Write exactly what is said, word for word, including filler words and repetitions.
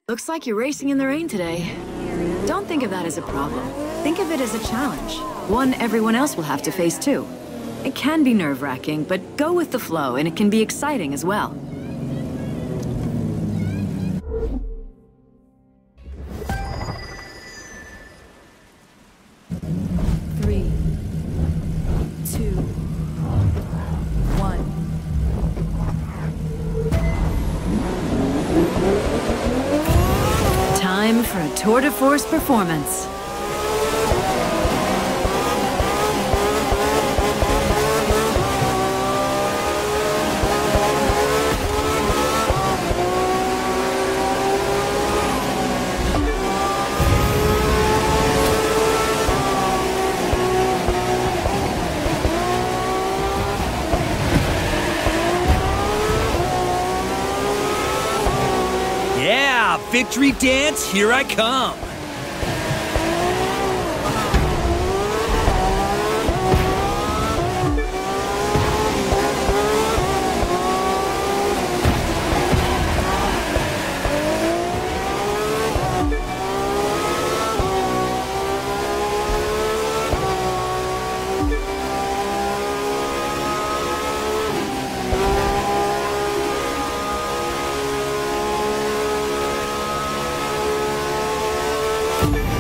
Looks like you're racing in the rain today. Don't think of that as a problem. Think of it as a challenge. One everyone else will have to face too. It can be nerve-wracking, but go with the flow, and it can be exciting as well. Three, two, one. Time for a tour de force performance. Yeah, victory dance, here I come. You